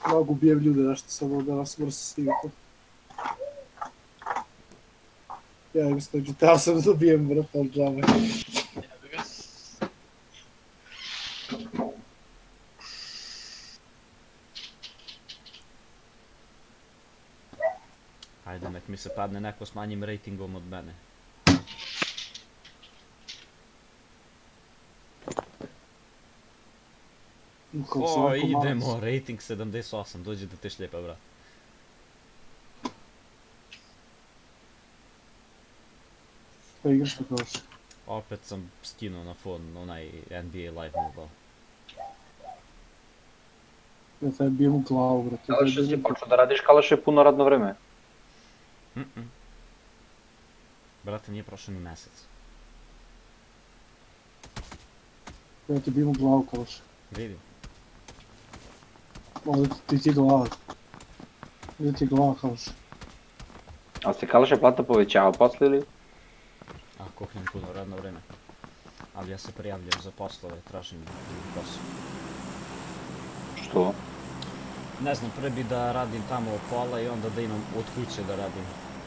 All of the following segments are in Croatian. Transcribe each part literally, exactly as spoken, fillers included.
Mnogo ubijem ljude, nešto samo da nas mrsi stigati. Ja im stođu, teo sam da ubijem vrta od džave. Jebi ga. Ajde, nek mi se padne neko s manjim ratingom od mene. O, idemo, rating sedamdeset osam, dođi da te šljepa, brat. Pa igraš što kažeš? Opet sam skinuo na phone onaj N B A Live Mobile. Ja taj bijem u glavu, brate. Kalaše si počeo da radiš Kalaše puno radno vreme? Mm-mm. Brate, nije prošao ni mesec. Ja ti bijem u glavu, Kalaše. Vidim. Ovdje ti ti glava. Ovdje ti glava, Kalaše. Ali se Kalaše plata povećava posle ili? A, koliko imam puno radno vreme. Ali ja se prijavljam za poslove, tražim posao. Što? Ne znam, pre bi da radim tamo o pola i onda da imam od kuće da radim.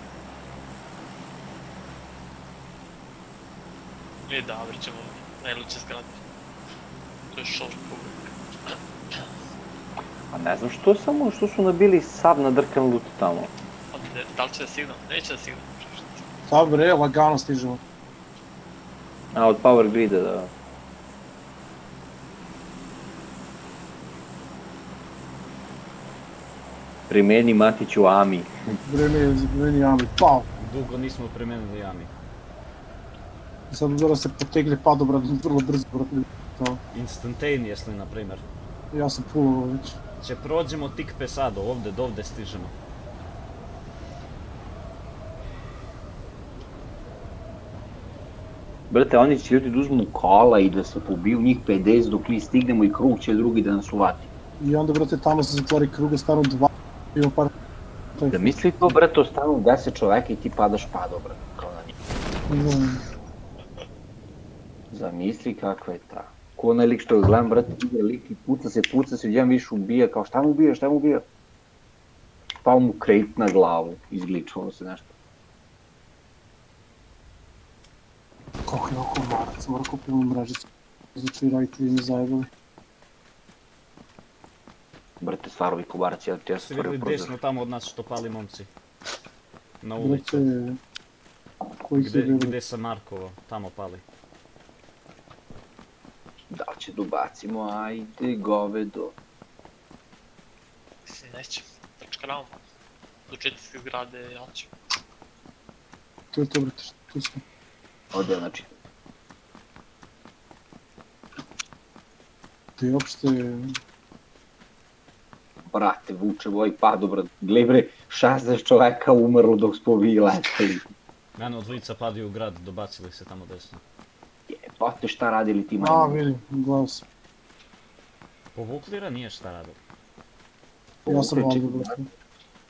I da, vrćemo najluće zgrade. To je short public. A ne znam što samo, što su nabili sav nadrkan loot tamo. Da li će da signal? Neće da signal. Ta bre, lagano stižemo. A, od power grida, da. Primeni Matiću Ami. Vreme je meni Ami, pao. Dugo nismo primenili Ami. Sad da se potegne padobran vrlo brzo, brate. Instantaneously, na primer. Ja sam pulo već. Če prođemo tik pesado, ovde do ovde stižemo. Brate, oni će ljudi da uzmu kola i da se pobiju njih pedeset dok mi stignemo i krug će drugi da nas uvati. I onda, brate, tamo se zatvori kruga, stanu dva, imamo par... Da misli to, brate, ostanu deset čoveka i ti padaš pado, brate, kao na njih. Mm. Zamisli kakva je ta. Ko onaj lik što ga gledam, brate, ide lik i puca se, puca se, jedan više ubija, kao šta mu ubija, šta mu ubija? Pao mu krejt na glavu, izgličalo se nešto. Kako je oko marac, mora kupimo mrežicu. Znači, roditelji mi zajebali. Brate, stvarno vi kubarac, ja ti ja sam Ste stvorio vidjeli prozor. desno tamo od nas što pali momci? Na ulicu. Brate, koji su Gde, bili? gde sam markovao, tamo pali. Da li će da ubacimo, ajde, govedo. Mislim, neće. Trčkaramo. Do četvrtske zgrade, ja ću. To je to, brate, tu smo. Ode, znači, To je uopšte... brate, vuče ovaj pado, brate, gledaj bre, šezdeset čoveka umrlo dok smo vi letali. Mene od dvojica padaju u grad, dobacili se tamo desno. Jebote, šta radili ti A, majmuni? vidim, gledao sam. Povukli nije šta rade. Ja sam Povukli, ovdje, čekaj, brate.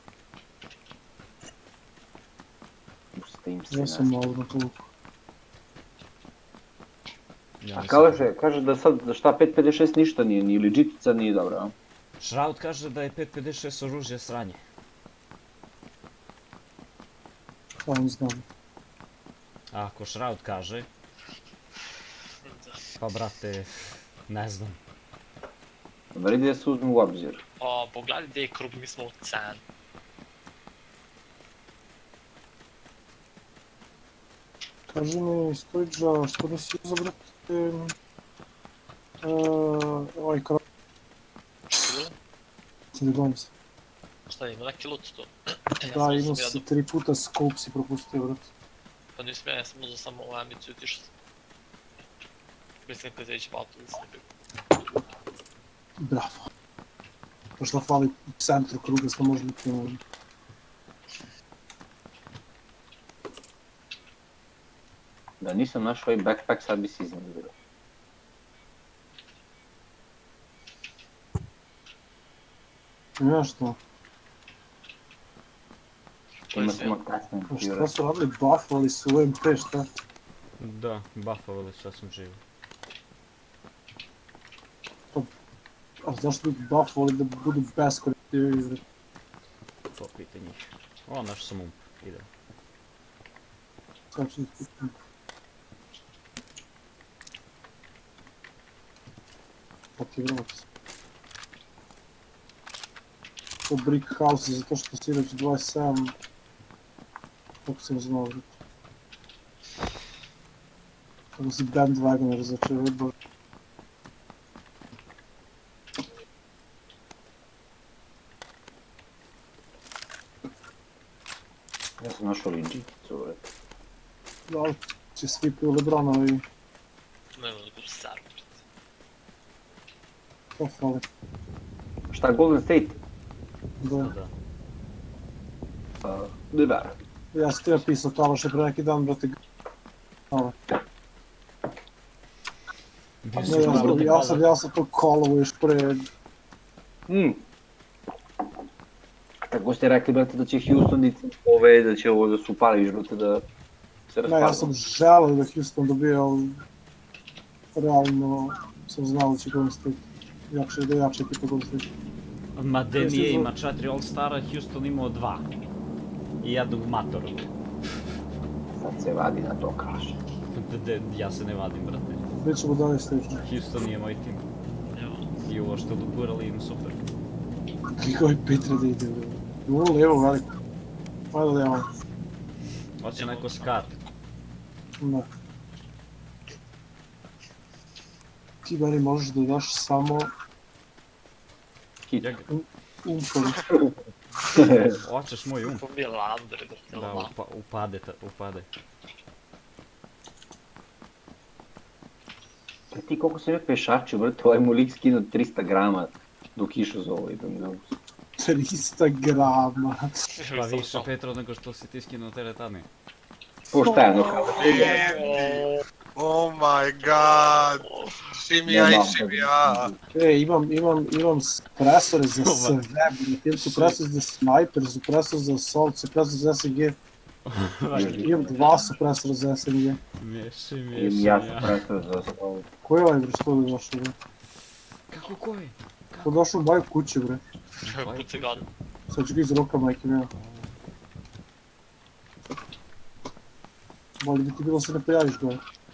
Puste im se Ja nešto. sam ovdje na povuku. Ja A nisam- kaže, kaže da sad, da šta, pet pedeset šest ništa nije, ni legitica nije dobro, a? Shroud kaže da je pet pedeset šest oružje sranje. Šta vam znam. A ako Shroud kaže, pa brate, ne znam. Vredi da se uzme u obzir. O, pogledaj gdje je krug, mi smo u cen. Kaži mi, Stojiđa, što nisi uzao, brate... Uh, ovaj kraj... Ne gledam se. Šta je, ima neki loot to? Da, imao si tri puta scope si propustio, brate. Pa nisam ja, ja sam uzao samo ovu amiciju i tišao sam. Mislim kad ići batu da sam bio. Bravo. To što fali u centru kruga, smo možda ljupimo. Da nisam našao ovaj backpack, sad bi si iznenadilo. Ima što? To je Ima sve. samo kasne. Pa šta su radili? Buffali su u M P, šta? Da, buffovali su, ja sam živ. A zašto bi buffali da budu beskorisni? Joj, bre. Popite njih. O, naš sam ump. Ide. Sad ću ih pitam. Pa ti vrati. To brick house zato što si reći dvadeset sedam. Kako sam znao, bre. Kako si bandwagoner za čovjek, bože. Ja sam našao legiticu, bre. Da li će svi piju Lebronovi, Nema da budu stari, brate. to fali. Šta, Golden State? Da. Da. Uh, da. Ja sam ti napisao Kalaše pre neki dan, brate. Hvala. Bio Ne, si ja, u sam, narodu ja, sam, pada. ja sam to kolovo još pre... Mm. Tako ste rekli, brate, da će Houston i ove, da će ovo da su pališ, brate, da se Ne, raspadnu. ja sam želeo da Houston dobije, ali... Realno sam znao da će Golden State. Jače, da je jače ekipa Golden State. Ma Jesi Denije za- ima četiri All-Stara, Houston imao dva. I jednog matora. Sad se vadi na to kaže. D- d- Ja se ne vadim, brate. Gdje ćemo dalje steći? Houston nije moj tim. Evo. I ovo što dogurali im super. Koji Petra da ide, bre. Ovo lijevo veliko. Ajde lijevo. Hoće neko skat. Da. Ti meni možeš da daš samo Hit. Ja ga- umpovi. Hoćeš moj um. To bi je Lander, brate, Da, lama. upa, upade, ta, upade. Pa ti koliko se ne pešačio, brate, ovaj mu lik skinuo trista grama dok išao za ovo, idem ga. trista grama. Pa više Petro nego što si ti skinuo teretane. Poštajno kao. Oh my god! Šimija i šimija! E, imam, imam, imam supresore za sve, brate. Imam supresor za sniper, supresor za assault, supresor za S M G. Imam dva supresora za S M G. Miješi, I miješi, ja sam ja. prestao za ovo. Ko je ovaj, bre, što da došao, bre? Kako koji? Ko došao u moju kuću, bre? Puce gadno. Sad ću ga iz roka, majke mea. Bolje bi ti bilo se ne pojaviš gore.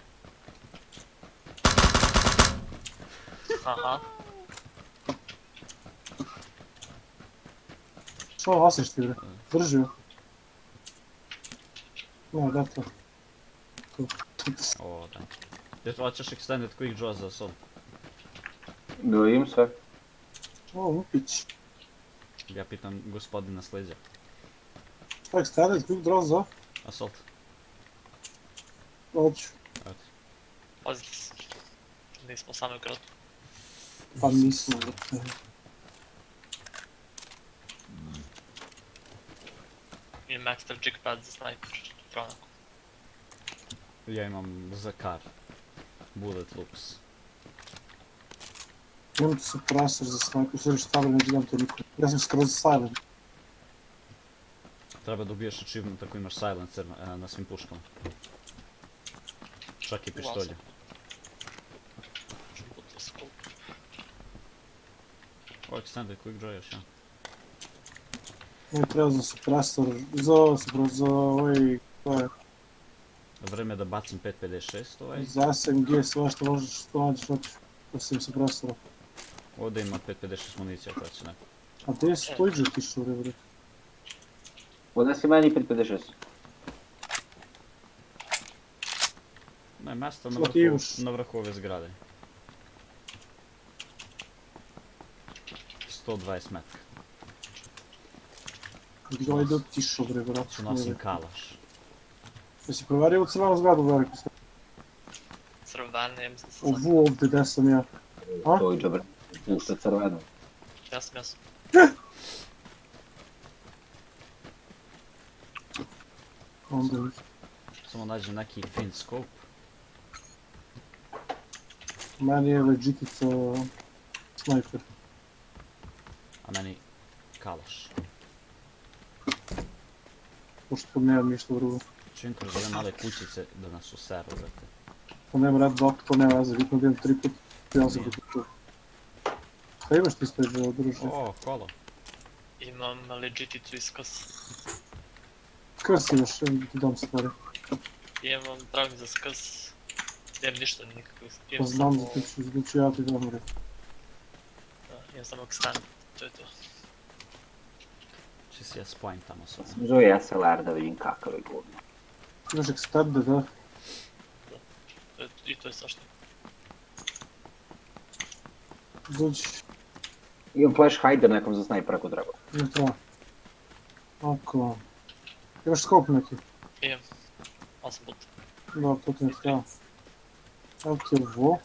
Aha. Što osiš ti, bre? Drži joj. Ne, da to. To. O, da. Gdje hoćeš extended quick draw za sol? Da imam sve. O, Lupić. Ja pitam gospodina s leđa. Šta je extended quick draw za? Assault. Hoću. Evo. Pazite se. Nismo sami ukradli. Pa nismo, brate. Imam extra jig pad za sniper. Tronako. Ja imam za kar. Bullet loops. Imam supresor za sniper, sve šta bre, neću dam to niko. Ja sam skroz silent. Treba da ubiješ achievement ako imaš silencer na, na svim puškama. Čak i pištolje. Ću puta skup. O, extended quick draw još, ja. Moj treba za supresor, za supresor, za ovaj, to je, Vreme da bacim pet pedeset šest ovaj. za S M G, sve što možeš, što nađeš, hoćeš. Osim supresora. Ovdje ima pet pedeset šest municija koja će neko. A gdje je stojiđe ti što, bre, bre? Odnesi meni pet pedeset šest. Ne, mjesto na Što ti vrhu, imaš? na vrhu ove zgrade. sto dvadeset metra. Gdje ovaj do tišo, bre, brate. Ću nosim kalaš. Jesi proverio u crvenu zgradu veliku? Crvene, ja mislim da sam Ovu ovdje, gdje sam ja. A? Dođe, brate. Pušta crveno. Ja sam, ja sam. Onda mi. Samo nađem neki fin scope. Meni je legitica sniper. A meni kalaš. Pošto nemam ništa drugo. Čim kroz ove male kućice da nas useru, brate. To nema red dot, to nema veze, bitno da imam tri put. Ja sam biti tu. Šta imaš ti stojiđe, druže? O, kolo. Imam legiticu iskaz. Krsi još, ti dam stvari. Imam pravnik za skaz. Nemam ništa nikakvih. Pa Imam znam samo... da ti ću izvući, ja ti dam red. Da, imam samo extend. To je to. Če si ja spojim tamo sve. Sam zove S L R da vidim kakav je govno. Imaš extended, da? To je- I to je svašta. Dođi, Imam flash hider nekom za sniper ako treba. ne treba. Ako... Imaš scope neki? Imam. Osam puta. Da, to ti ne treba. Evo ti je ovo.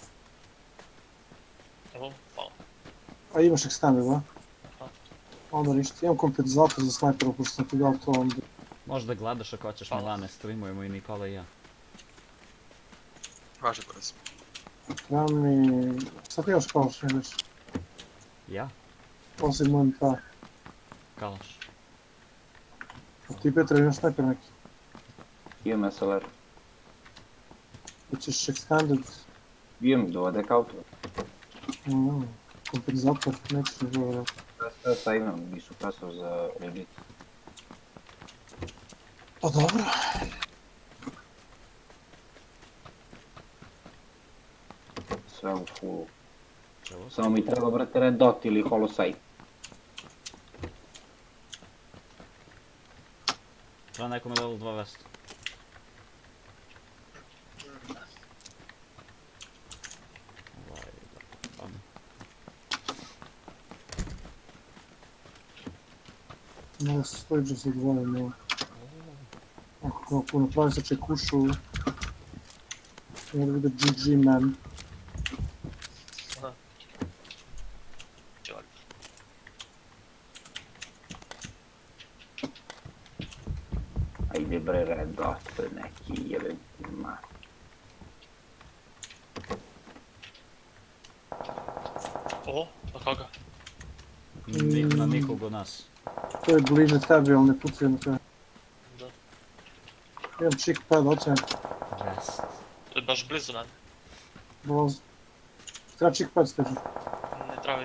Evo, hvala. A imaš extended, da? Aha. Onda ništa, imam kompenzator za snajpera, pošto sam ti dao to onda. Možda gledaš ako hoćeš Hvala. Milane, streamujemo i Nikola i ja. Važi brzo. Treba mi... Sad imaš kalaš, ne već. Ja? Osim mojim ta. Kalaš. A ti Petra imaš snajper neki. Imam S L R. Hoćeš extended, Imam dva dekauta. mm, kompenzator, nećeš mi dobro. Sve šta imam i supresor za legit. Pa dobro. Sve u fullu. Čevo se? Samo mi treba, brate, red dot ili holosight. Treba nekome level dva vestu. Ovaj, da, padne. Malo se stoji da se odvoje, no. Ako ako napravi se čekušu... Mora vide G G man. Će valjda. Ajde bre, red dot, neki jebem ma. O, na koga? Ni, na nikog od nas. To je bliže tebi, ali ne pucuje na tebe. Da. Imam chick pad, oće. Rest. To je baš blizu mene. Dolazi. Treba chick pad steži. Ne travi.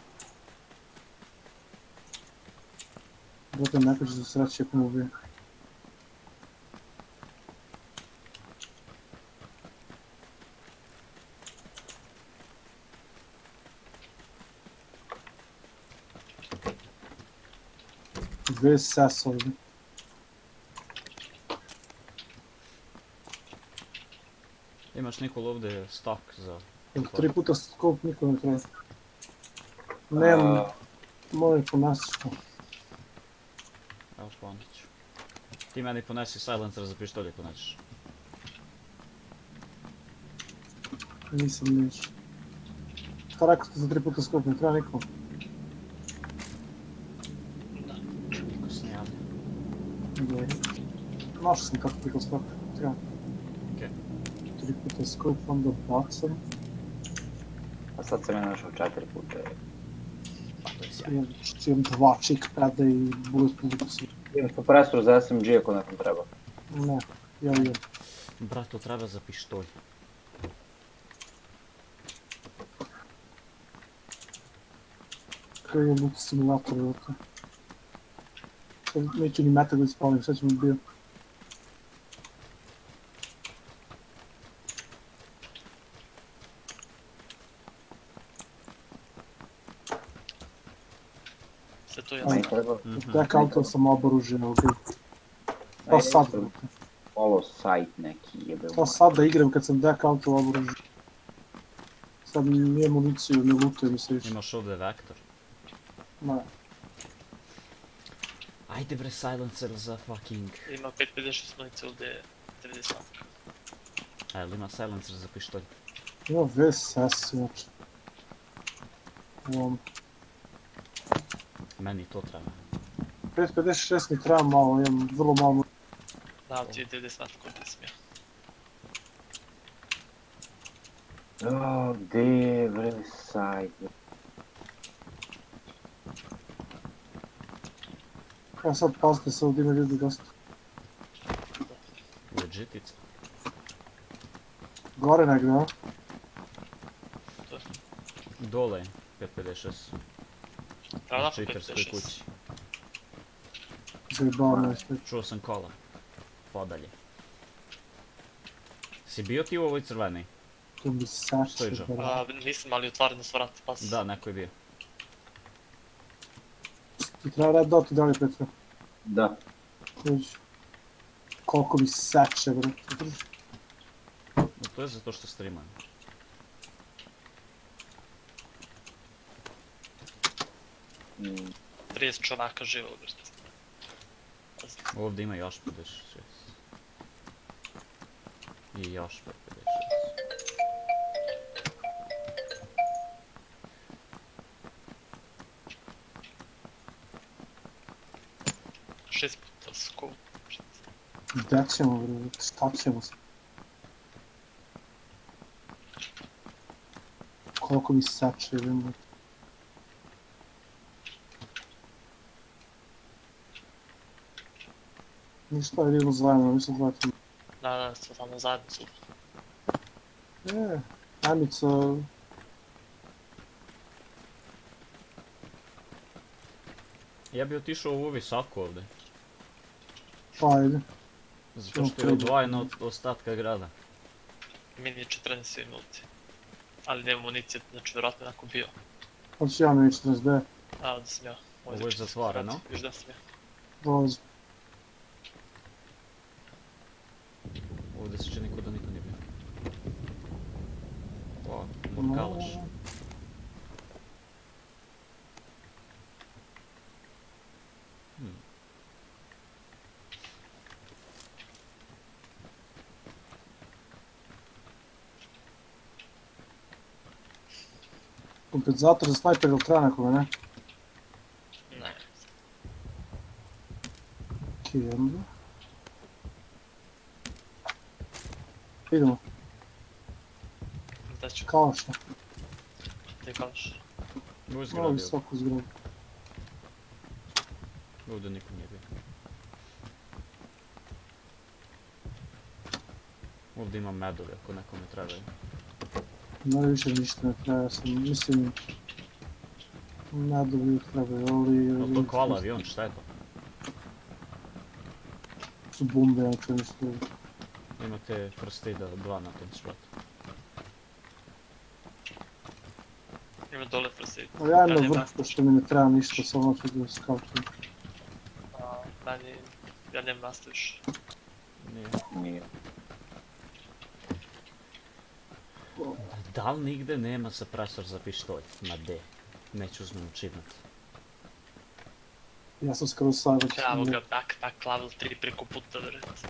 Brate, neko će se sreći ako mu ubije. Dve sas ovdje. Imaš Nikol ovdje stok za... Tri puta scope niko ne treba. Nemam, A, moram ponesti što. Evo poneću. Ti meni ponesi silencer za pištolje ako nećeš. Nisam niš. Šta rekao ste za tri puta scope, ne treba niko. Niko se ne javlja. Dobro. Našao sam kako priko scope, treba. Okej. Tri puta scope, onda bacam. a sad sam ja našao četiri puta. Pa to je sjajno. Imam, imam dva chick pada i bulletproof. Imam supresor za S M G ako nekom treba. Ne, ja imam. Brat, to treba za pištolj. Kaj je loot simulator, vrata. Sad neću ni meta da ispalim, sad ću mi bio. Sve to Meni jasno. treba. Mhm. Tek auto sam oba oružje, ovdje. Pa sad, vrata. Holosight neki jebem. Pa sad da igram kad sam deck auto oba oružje. Sad nije municiju, ne lutuje mi se više. Imaš ovdje vektor. Ne. Ajde bre, silencer za fucking... Ima pet pedeset šest munice ovdje devedeset. A jel ima silencer za pištolj? Ima V S S, znači. Um, Meni to treba. pet pedeset šest mi treba malo, imam vrlo malo municije. Da, ti je devedeset metra koliko sam ja. O, gdje je bre sajt? Ja sad pazite se, ovdje ima ljudi dosta. Legitica. Gore negdje, a? To je. Dole je pet pedeset šest. Treba Na napad pet čiperskoj pedeset šest. kući. Zajebano je sve. Čuo sam kola. Podalje. Si bio ti u ovoj crvenoj? To mi Stoji sače, Joe. brate. A, nisam, ali otvoreno su vrati, pas. Da, neko je bio. Ti treba red doti dalje, Petra. Da. Dođi. Koliko mi sače, brate. Drži. No, to je zato što streamujem. Mm. trideset čovjeka živo, brate. Ovdje ima još pedeset šest. I još pedeset šest. Šest puta skup. Gdje ćemo, brate? Šta ćemo se? Koliko mi sače, brate. Ništa, idemo zajedno, mi smo dva tima. Da, da, sve tamo zajedno su. E, Amica... Ja bi otišao u ovi saku ovdje. Pa, ajde. Zato što je odvojeno od ostatka grada. Mini četrnaest minuti. Ali nema municije, znači vjerojatno je onako bio. Hoće ja mi četrnaest be. A, da sam ja. Ovo je zatvoreno. Viš da sam ja. Dolazi. Ovdje se čini kod da niko nije bio. O, morkalaš. Hmm. Kompenzator za snajper ili treba nekoga, ne? Ne. Kendo. Idemo, Da ću, kao što. ti kažeš. Ovo je Malo zgradio. visoku zgradu. Ovdje niko nije bio. Ovdje imam medove ako nekome trebaju. Najviše ništa ne treba, ja sam, mislim... Nadu uvijek trebaju, ali... No to kola avion, šta je to? Su bombe, ja ću nešto... Imate prste da dva na tom špatu. Ima dole prsti. Ali ja na vrh, pošto mi ne treba ništa, samo ću da skautujem. Meni, ja njem nastaviš. Nije. Nije. Da li nigde nema suppresor za pištolj? Ma de. Neću uzmem achievement. Ja sam skoro savjet. Evo ga, backpack level tri preko puta, vjerojatno.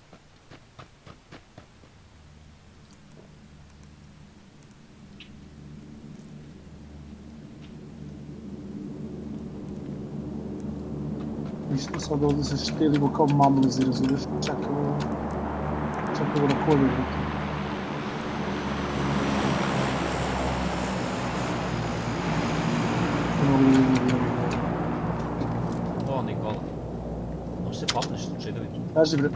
Ništa sad ovdje se štilimo kao mamlezi, razumiješ? Čekamo... Čekamo na kolju, brate. O, Nikola. Može se popneš slučaj da vidim. Kaži bre.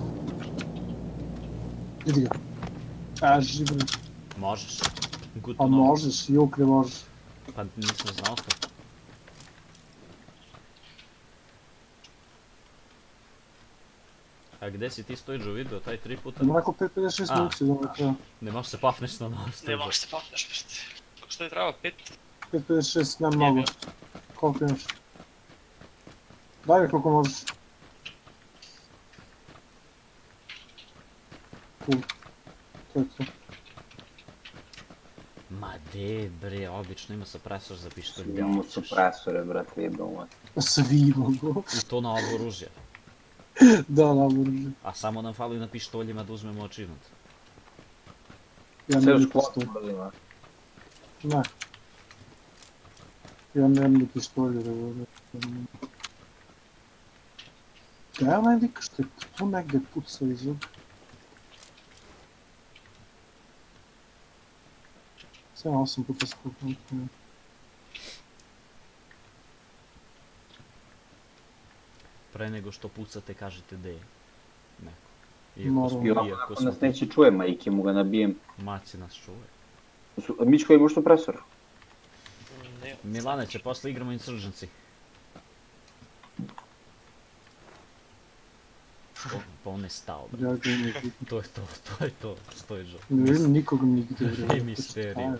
Vidi ga. Kaži bre. Možeš. Good Pa to know. možeš, juk ne možeš. Pa nisam znao to. A gdje si ti Stojiđo vidio taj tri puta? Ima neko pet pedeset šest A. minuti da ovaj treba. Ne možeš se popneš na novo Ne Stojiđo. možeš se popneš, brate. Što je trebao, pet? pet pedeset šest, ne Nije mnogo. bio. Koliko imaš? Daj mi koliko možeš. Cool. To je to. Ma de bre, obično ima suppresor za pištolj. Imamo supresore, brate, jebamo. Svi mogu. I to na ovo oružje. Da, da, moram. A samo nam fali na pištoljima da uzmemo achievement. Ja Sve nemam u ni sklopu pištolj. ulazima. Ne. Ja nemam ni pištolje da volim. Da je onaj lik što je tu negdje pucao iz ovdje. sedam osam puta skupno. Pre nego što pucate kažete gdje je neko. Iako, Naravno. smo, I ovako iako ako smo, nas neće čuje, majke mu ga nabijem. maci nas čuje. Su- a Mičko imaš supresor? Mm, nije. Milane će posle igramo Insurgency. O, pa on je stao, bre. Ja ga ne vidim. To je to, to je to, Stojiđo. Ne vidim nikog nigde. bre. Ne misteriju.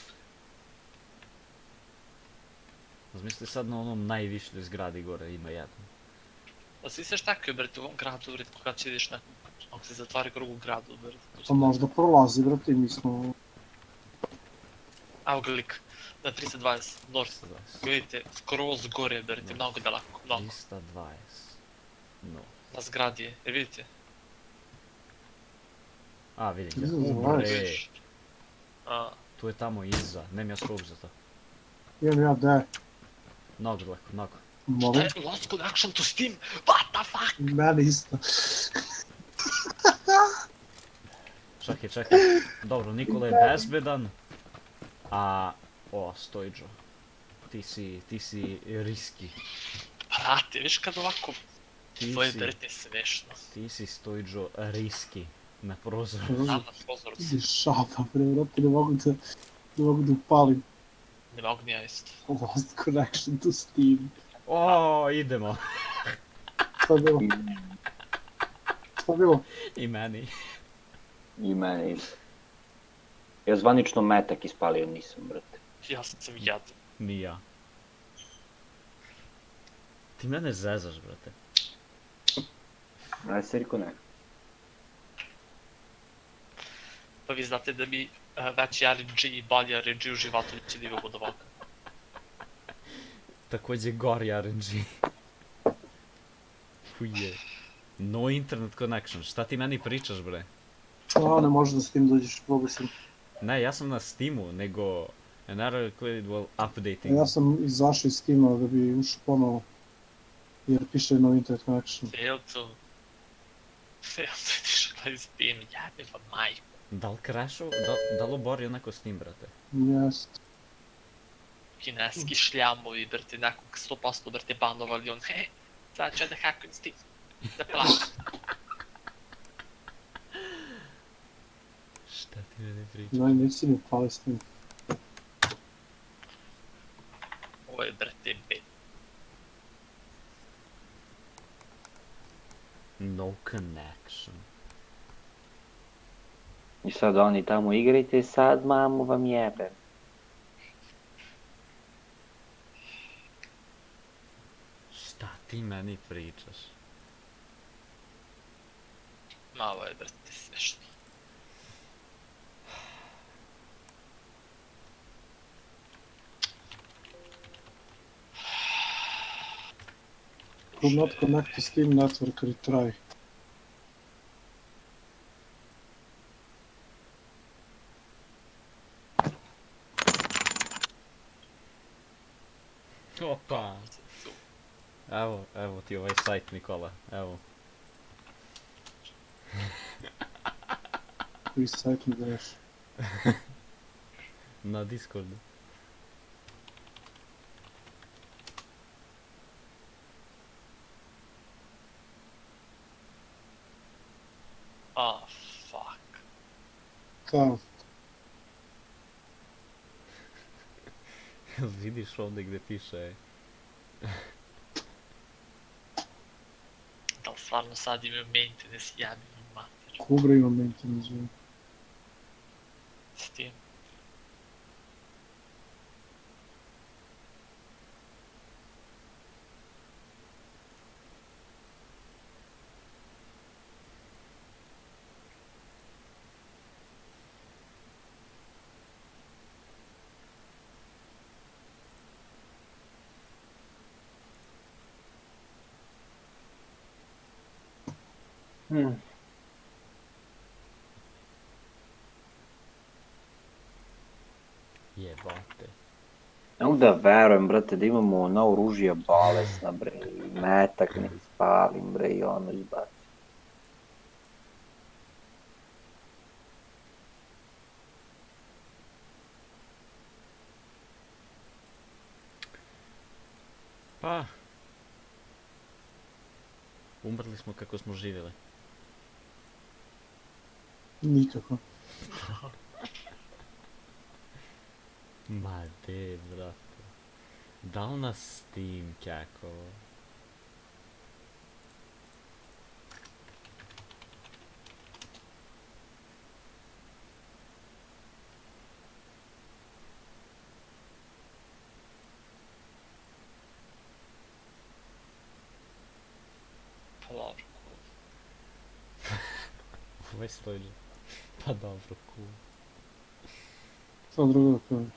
Zamisli sad na onom najvišljoj zgradi gore ima jedan. Pa svi se štakaju, brate, u ovom gradu, brate, kada će ideš na... Ako se zatvara krug u gradu, brate. Pa možda prolazi, brate, i mi smo... Evo ga lik, na tristo dvadeset, north. Vidite, skroz gore, brate, mnogo daleko, mnogo. tristo dvadeset. No. Na zgradi je, jer vidite? A, vidim ga. tristo dvadeset. Bre, Vidiš? A, tu je tamo iza, nemam ja skop za to. Imam ja de. Mnogo daleko, mnogo. šta Molim? je lost connection to Steam? What the fuck? Mene isto. Čekaj, čekaj. Dobro, Nikola je bezbedan. A, o, Stojiđo. Ti si, ti si riski. Brate, viš kad ovako... Ti Tvoje si, brate svešno. ti si Stojiđo riski. Na prozoru. Znam na prozoru si. Idi šapa, bre, brate, ne mogu da... Ne mogu da upalim. Ne mogu ni ja isto. Lost connection to Steam. O, idemo. Šta je bilo? Šta je bilo? I meni. I mene isto. Ja zvanično metak ispalio nisam, brate. Ja sam jadan. Ni ja. Ti mene zezaš, brate. Aj se riko ne. Pa vi znate da mi uh, veći R N G i bolji R N G u životu neće da imamo od ovoga. Takođe gori R N G. Huje. No internet connection, šta ti meni pričaš, bre? A, ne možeš da s tim dođeš, probaj sam. Ne, ja sam na Steamu, nego... An error recorded while updating. Ja sam izašao iz Steama da bi ušao ponovo. Jer piše no internet connection. Fail to... Fail to ideš na Steam, jebe pa majku. Da li crashao? Da, da li oborio neko Steam, brate? Jest. Kineski šljamovi, brate, nekog sto posto brate banovali, on he, sad ću ja da hakujem Steam. Da plaćam. Šta ti mene pričaš? Znaj, neći mi upali Steam. Ovo je, brate, bed. No connection. I sad oni tamo igrajte, sad mamu vam jebem. Šta ti meni pričaš? Malo je, brate, smešno. Could not connect to Steam network, retry. Opa! Evo, evo ti ovaj sajt, Nikola, evo. Koji sajt mi daješ? Na Discordu. Ah, fuck. Da, Vidiš ovdje gdje piše... Da li stvarno sad imaju maintenance, jebim im mater. Kobra ima maintenance. zove. Steam. Hmm. Jebate. Ne mogu da verujem, brate, da imamo ona oružja bolesna, bre, i metak ne ispalim, bre, i ono izbaci. Pa... Umrli smo kako smo živjeli. Nikako. Ma de, brate. Da li na Steam, kako? Ovaj Stoiđe. Pa dobro, cool. Šta drugo da kažem?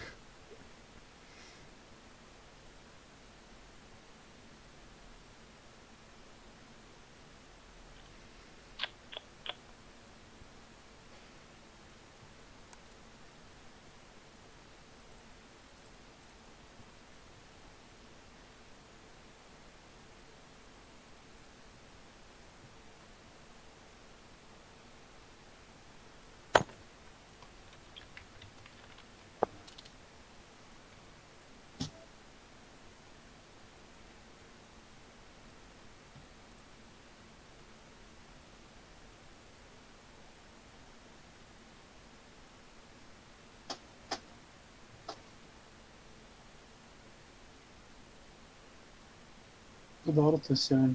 Dobro, to je sjajno.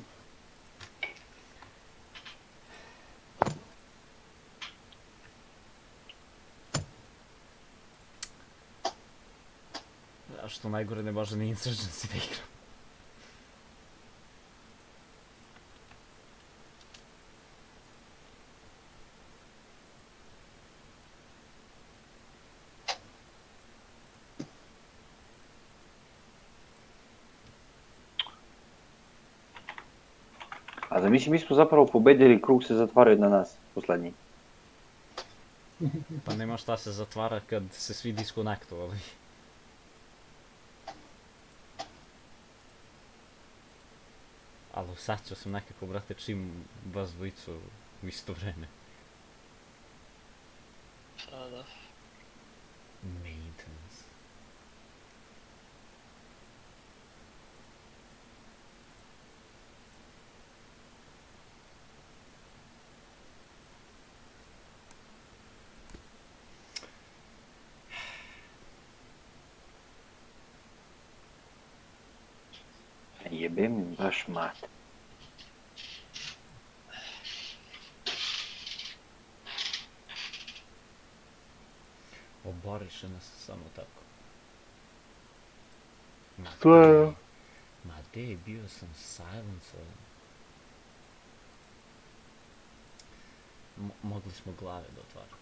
A što najgore ne može ni Insurgency da igra. A zamisli, mi smo zapravo pobedili, krug se zatvaraju na nas, poslednji. Pa nema šta se zatvara kad se svi diskonektovali. Ali osjećao sam nekako, brate, čim vas dvojicu u isto vreme. Pa da. Maintenance. Jebem im baš mat. Oboriše nas samo tako. Ma Stvarno? gde- Ma gde je bio sam silencer? Mo- mogli smo glave da otvaramo.